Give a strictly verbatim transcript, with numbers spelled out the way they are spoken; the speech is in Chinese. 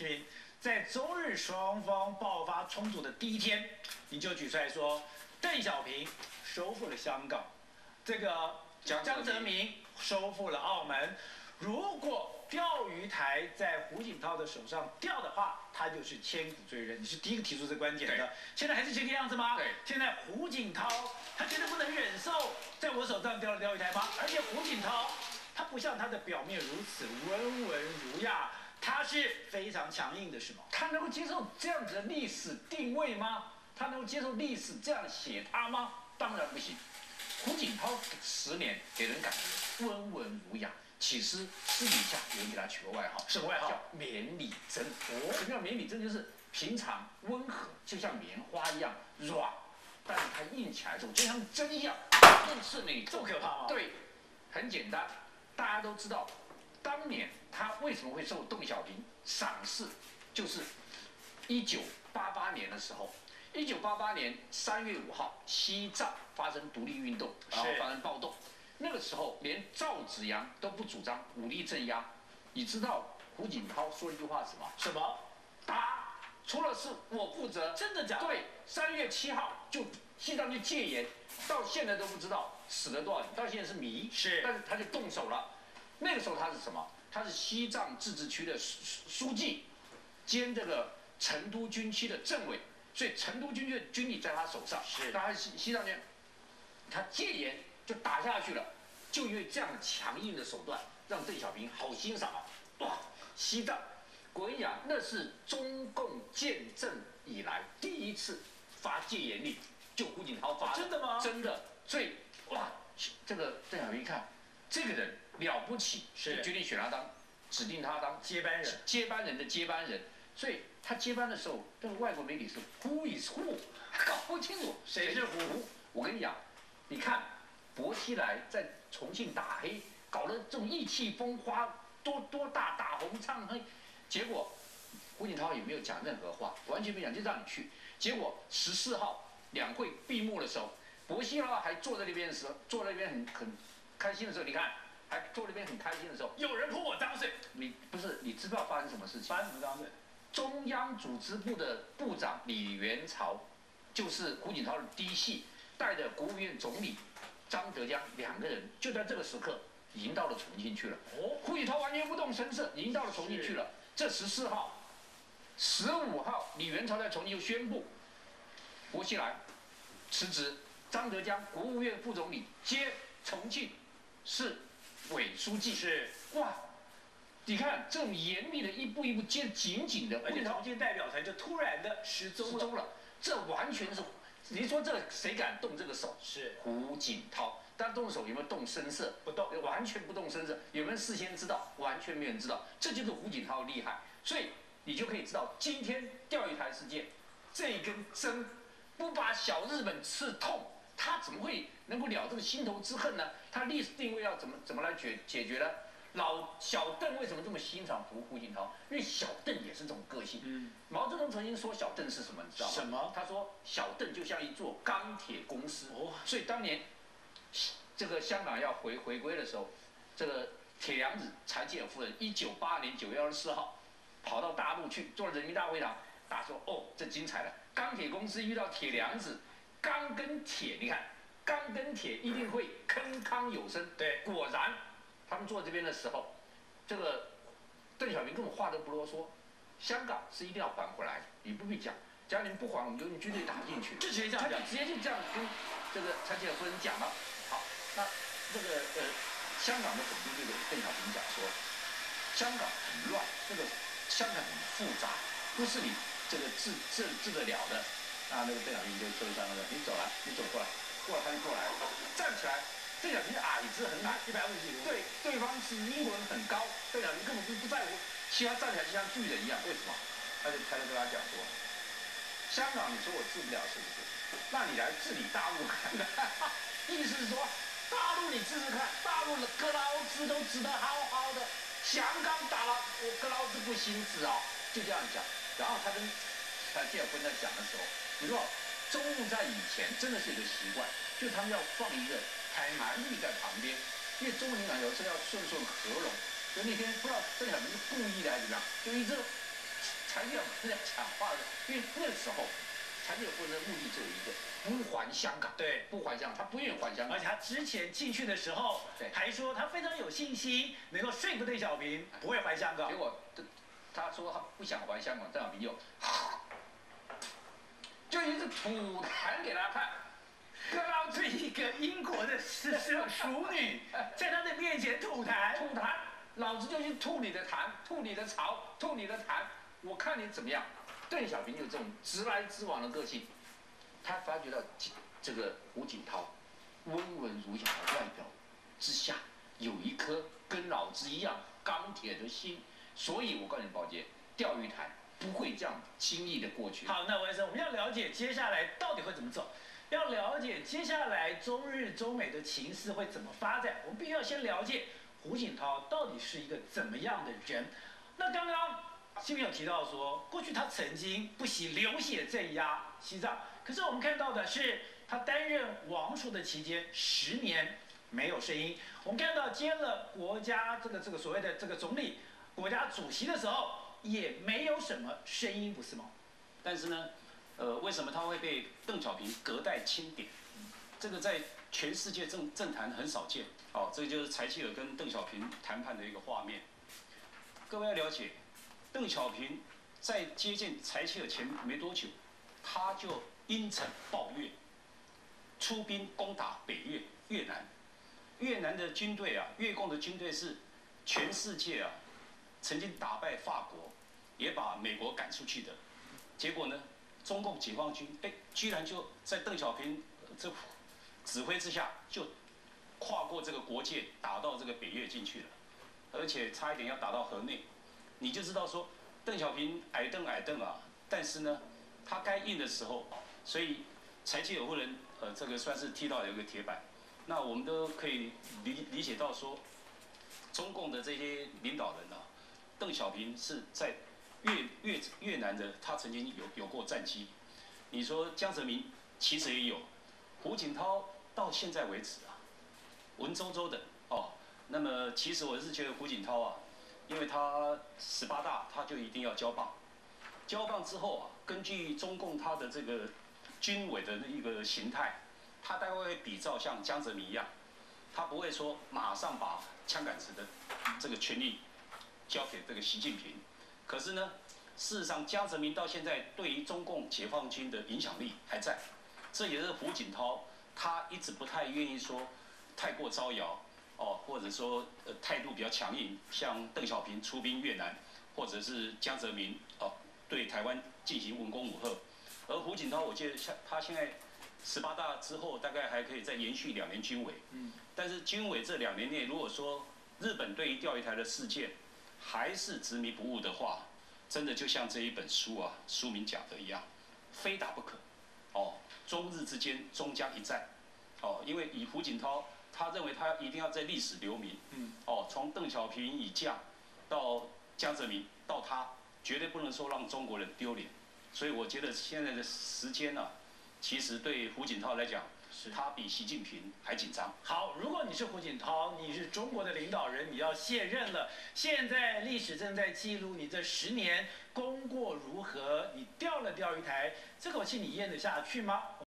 启明，在中日双方爆发冲突的第一天，你就举出来说，邓小平收复了香港，这个江泽民收复了澳门。如果钓鱼台在胡锦涛的手上掉的话，他就是千古罪人。你是第一个提出这个观点的。现在还是这个样子吗？ 对。 现在胡锦涛他绝对不能忍受在我手上掉了钓鱼台吗？而且胡锦涛他不像他的表面如此温文儒雅。 他是非常强硬的，是吗？ 他能够接受这样子的历史定位吗？他能够接受历史这样写他吗？当然不行。胡锦涛十年给人感觉温文儒雅，其实私底下有人给他取个外号， 什么外号？ 叫绵里针。哦，什么叫绵里针？就是平常温和，就像棉花一样软，但是它硬起来之后就像针一样，硬刺你。 这么可怕吗？ 对，很简单，大家都知道。 当年他为什么会受邓小平赏识？就是一九八八年的时候，一九八八年三月五号，西藏发生独立运动，然后发生暴动。那个时候，连赵紫阳都不主张武力镇压。你知道胡锦涛说了一句话什么？ 什么？ 打，出了事我负责。 真的假的？ 对，三月七号就西藏就戒严，到现在都不知道死了多少人，到现在是谜。 是， 但是他就动手了。 那个时候他是什么？他是西藏自治区的书书记，兼这个成都军区的政委，所以成都军区的军力在他手上。 是， 他西西藏人，他戒严就打下去了，就因为这样强硬的手段，让邓小平好欣赏啊！哇，西藏，我跟你讲，那是中共建政以来第一次发戒严令，就胡锦涛发的。 真的吗？ 真的，所以哇，这个邓小平一看，这个人。 了不起， 是决定选他当，指定他当接班人， 接班人的接班人。所以他接班的时候，那个外国媒体是 Who is who， 搞不清楚谁是胡。我跟你讲，你看薄熙来在重庆打黑，搞得这种意气风发，多多大打红唱黑，结果胡锦涛也没有讲任何话，完全没讲，就让你去。结果十四号两会闭幕的时候，薄熙来还坐在那边的时候，坐在那边很很开心的时候，你看。 还坐那边很开心的时候， 有人泼我脏水。 你不是你知道发生什么事情？ 发生什么脏水？ 中央组织部的部长李元朝，就是胡锦涛的嫡系，带着国务院总理张德江两个人，就在这个时刻已经到了重庆去了。哦，胡锦涛完全不动声色，已经到了重庆去了。这十四号、十五号，李元朝在重庆就宣布，薄熙来辞职，张德江国务院副总理接重庆市。 委书记是哇，你看这种严密的一步一步接紧紧的， 而且重庆代表团就突然的失踪了， 了，这完全是，你说这谁敢动这个手？ 是胡锦涛，但动手有没有动声色？ 不动， 完全不动声色。有没有事先知道？完全没有人知道，这就是胡锦涛厉害。所以你就可以知道，今天钓鱼台事件，这一根针不把小日本刺痛。 他怎么会能够了这个心头之恨呢？他历史定位要怎么怎么来解解决呢？老小邓为什么这么欣赏胡胡锦涛？因为小邓也是这种个性。嗯，毛泽东曾经说小邓是什么？你知道吗？ 什么？ 他说小邓就像一座钢铁公司。哦，所以当年这个香港要回回归的时候，这个铁娘子柴契尔夫人，一九八二年九月二十四号跑到大陆去，做了人民大会堂，大家说哦，这精彩了，钢铁公司遇到铁娘子。 钢跟铁，你看，钢跟铁一定会铿锵有声。 对， 果然，他们坐这边的时候，这个邓小平根本话都不啰嗦，香港是一定要还回来，你不必讲，假如你们不还，我们就用军队打进去。 就直接这样讲， 直接就这样跟这个柴契尔夫人讲了。好，那这个呃，香港的总督就给邓小平讲说，香港很乱，这个香港很复杂，不是你这个治治治得了的。 啊，那个邓小平就说一声说：“你走了，你走过来，过来他就过来了，站起来。邓小平矮子很矮， 一百五十几， 对，对方是英国人很高，邓小平根本不不在乎，其他站起来就像巨人一样，为什么？他就他就跟他讲说，香港你说我治不了是不是？那你来治理大陆看看，意思是说，大陆你治治看，大陆的格劳兹都治得好好的，香港打了我格劳兹不行治啊，就这样讲。然后他跟柴契尔夫人在讲的时候。” 你知道，中共在以前真的是有个习惯，就是他们要放一个台韩语在旁边，因为中国领导有时候要顺顺合拢。所以那天不知道邓小平是故意的还是怎么样，就一直柴契尔夫人讲话的，因为那时候柴契尔夫人的目的只有一个，不还香港。 对， 不还香港，他不愿意还香港。 而且他之前进去的时候，还说他非常有信心能够说服邓小平不会还香港。 结果他说他不想还香港，邓小平又就一直吐痰给他看。 刚刚这一个英国的是是淑女，在他的面前吐痰， 吐痰，老子就去吐你的痰，吐你的槽，吐你的痰，我看你怎么样。邓小平有这种直来直往的个性，他发觉到这个胡锦涛温文儒雅的外表之下，有一颗跟老子一样钢铁的心，所以我告诉你，宝杰，钓鱼台不会这样轻易的过去。 好，那文生，我们要了解接下来到底会怎么走。要了解接下来中日中美的情势会怎么发展，我们必须要先了解胡锦涛到底是一个怎么样的人。那刚刚新闻有提到说，过去他曾经不惜流血镇压西藏，可是我们看到的是他担任王储的期间十年没有声音。我们看到接了国家这个这个所谓的这个总理、国家主席的时候，也没有什么声音，不是吗？ 但是呢？呃，为什么他会被邓小平隔代钦点？这个在全世界政政坛很少见。哦，这个就是柴契尔跟邓小平谈判的一个画面。各位要了解，邓小平在接见柴契尔前没多久，他就阴沉抱怨，出兵攻打北越越南。越南的军队啊，越共的军队是全世界啊曾经打败法国，也把美国赶出去的。结果呢？中共解放军哎，居然就在邓小平这指挥之下，就跨过这个国界，打到这个北越进去了，而且差一点要打到河内。你就知道说，邓小平矮邓矮邓啊，但是呢，他该硬的时候，所以柴契尔夫人呃，这个算是踢到有一个铁板。那我们都可以理理解到说，中共的这些领导人啊，邓小平是在。越越越南的，他曾经有有过战绩。你说江泽民其实也有，胡锦涛到现在为止啊，文绉绉的哦。那么其实我是觉得胡锦涛啊，因为他十八大他就一定要交棒，交棒之后啊，根据中共他的这个军委的一个形态，他大概会比照像江泽民一样，他不会说马上把枪杆子的这个权力交给这个习近平。可是呢，事实上，江泽民到现在对于中共解放军的影响力还在，这也是胡锦涛他一直不太愿意说太过招摇哦，或者说呃态度比较强硬，像邓小平出兵越南，或者是江泽民哦对台湾进行文攻武吓，而胡锦涛我记得像他现在十八大之后大概还可以再延续两年军委，嗯，但是军委这两年内如果说日本对于钓鱼台的事件，还是执迷不悟的话，真的就像这一本书啊，书名讲的一样，非打不可。哦，中日之间终将一战。哦，因为以胡锦涛，他认为他一定要在历史留名。嗯。哦，从邓小平以降，到江泽民，到他，绝对不能说让中国人丢脸。所以我觉得现在的时间啊，其实对胡锦涛来讲，他比习近平还紧张。 好，如果你是胡锦涛，你是中国的领导人，你要卸任了。现在历史正在记录你这十年功过如何，你钓了钓鱼台，这口气你咽得下去吗？